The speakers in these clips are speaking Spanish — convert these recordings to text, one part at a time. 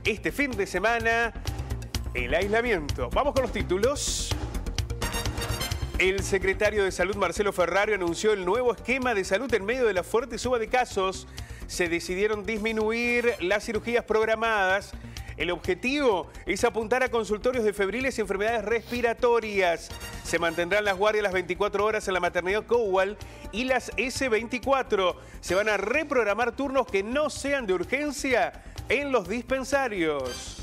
este fin de semana el aislamiento. Vamos con los títulos. El secretario de Salud, Marcelo Ferrario, anunció el nuevo esquema de salud en medio de la fuerte suba de casos. Se decidieron disminuir las cirugías programadas. El objetivo es apuntar a consultorios de febriles y enfermedades respiratorias. Se mantendrán las guardias las 24 horas en la maternidad Cowal y las S24. Se van a reprogramar turnos que no sean de urgencia en los dispensarios.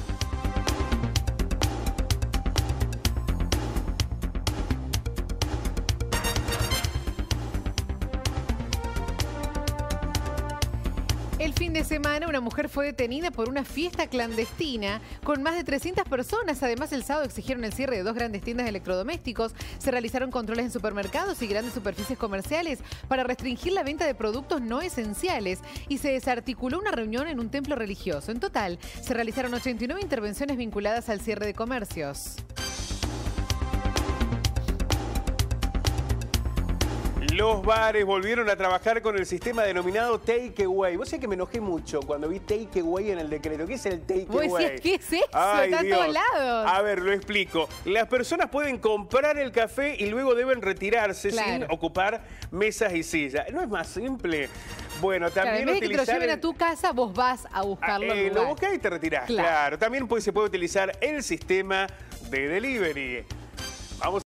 El fin de semana, una mujer fue detenida por una fiesta clandestina con más de 300 personas. Además, el sábado exigieron el cierre de 2 grandes tiendas de electrodomésticos. Se realizaron controles en supermercados y grandes superficies comerciales para restringir la venta de productos no esenciales. Y se desarticuló una reunión en un templo religioso. En total, se realizaron 89 intervenciones vinculadas al cierre de comercios. Los bares volvieron a trabajar con el sistema denominado Takeaway. Vos sabés que me enojé mucho cuando vi Takeaway en el decreto. ¿Qué es el Takeaway? ¿Qué es eso? Ay, Está en Dios. todos lados. A ver, lo explico. Las personas pueden comprar el café y luego deben retirarse sin ocupar mesas y sillas. ¿No es más simple? Bueno, también en vez de que te lo lleven a tu casa, vos vas a buscarlo al lugar. Lo buscás y te retirás. Claro. También se puede utilizar el sistema de delivery. Vamos